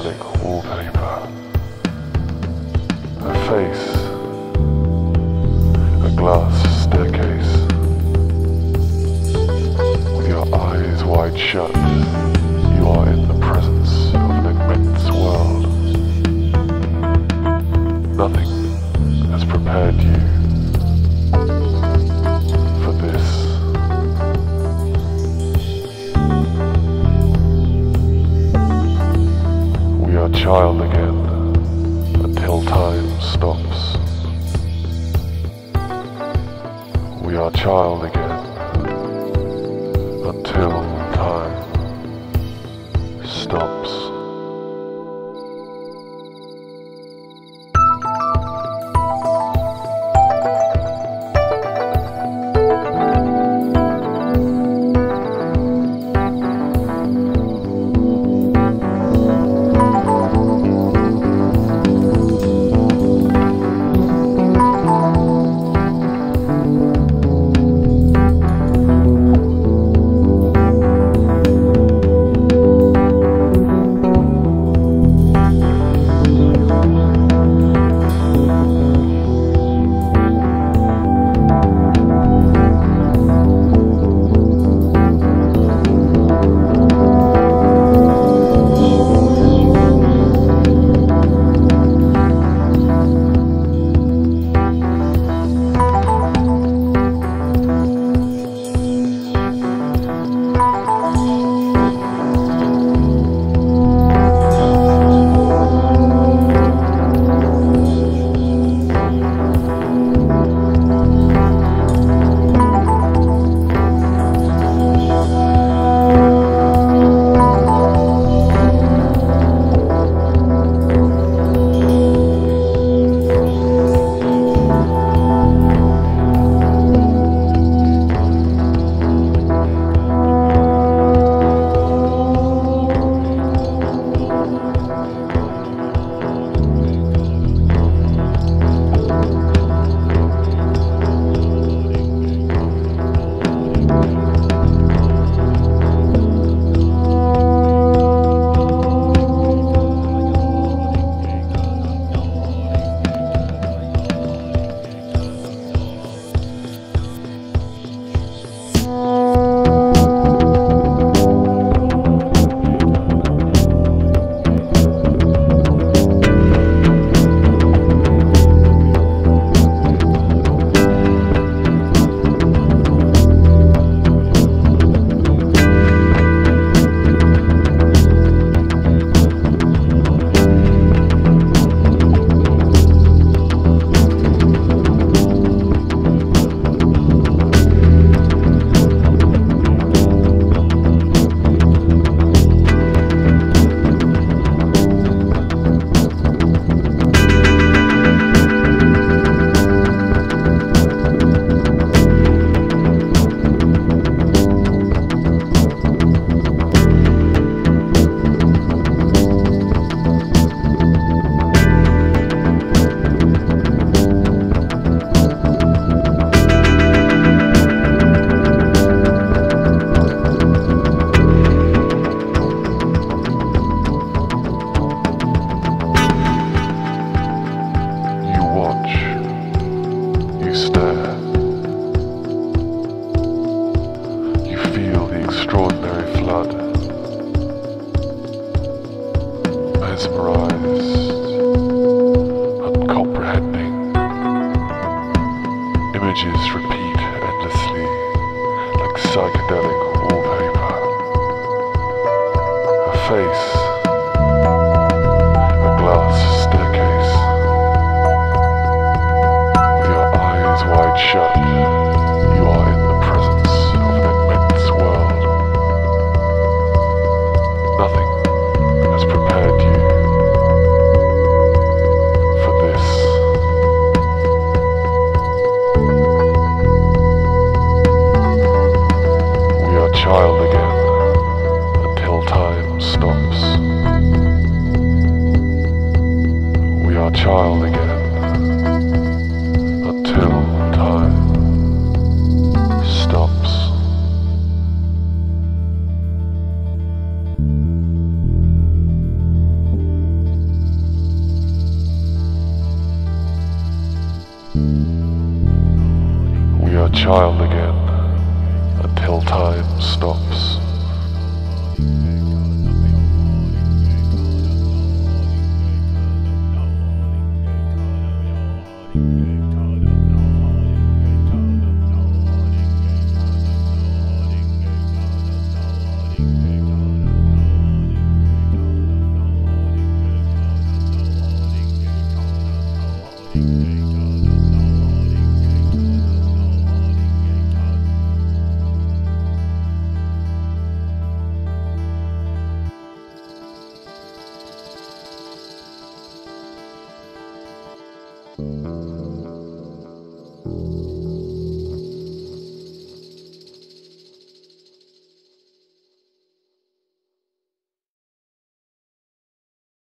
psychedelic wallpaper. A face, a glass staircase. With your eyes wide shut, you are in the presence of an immense world. Nothing has prepared you for this. We are child again until time stops. We are child again until time stops. You stare. You feel the extraordinary flood. Mesmerized, uncomprehending. Images repeat endlessly like psychedelic wallpaper. A face, a glass staircase. Wide shut, you are in the presence of an immense world. Nothing has prepared you for this. We are child again until time stops. We are child again until time stops. child again until time stops.